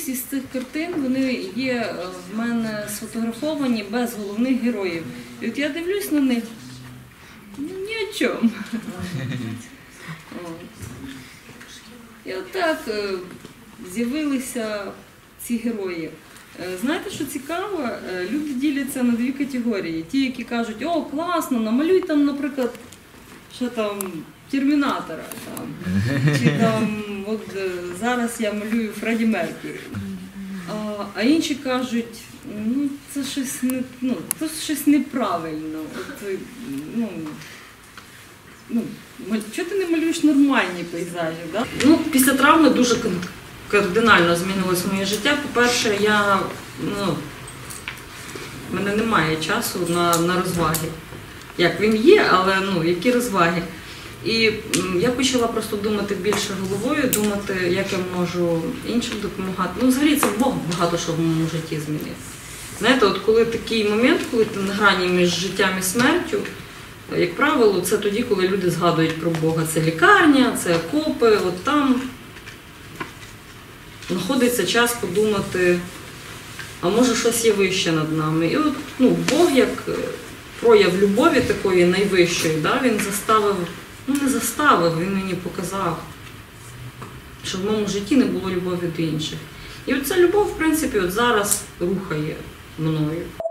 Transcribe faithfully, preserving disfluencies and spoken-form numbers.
більшість із цих картин, вони є в мене сфотографовані без головних героїв. І от я дивлюсь на них, ну ні о чому. І отак з'явилися ці герої. Знаєте, що цікаво? Люди діляться на дві категорії. Ті, які кажуть, о, класно, намалюй там, наприклад, що там, Термінатора, там, чи там, от зараз я малюю Фредді Меркьюрі. А, а інші кажуть, ну, це щось, не, ну, це щось неправильно. От, ну, ну, чого ти не малюєш нормальні пейзажі? Да? Ну, після травми дуже кардинально змінилось моє життя. По-перше, я, ну, в мене немає часу на, на розваги. Як він є, але ну, які розваги. І я почала просто думати більше головою, думати, як я можу іншим допомагати. Ну, взагалі, це Бог багато що в моєму житті змінив. Знаєте, от коли такий момент, коли ти на грані між життям і смертю, як правило, це тоді, коли люди згадують про Бога. Це лікарня, це окопи, от там знаходиться час подумати, а може щось є вище над нами. І от, ну, Бог як прояв любові такої найвищої, да, він заставив, ну не заставив, він мені показав, що в моєму житті не було любові до інших. І от ця любов, в принципі, от зараз рухає мною.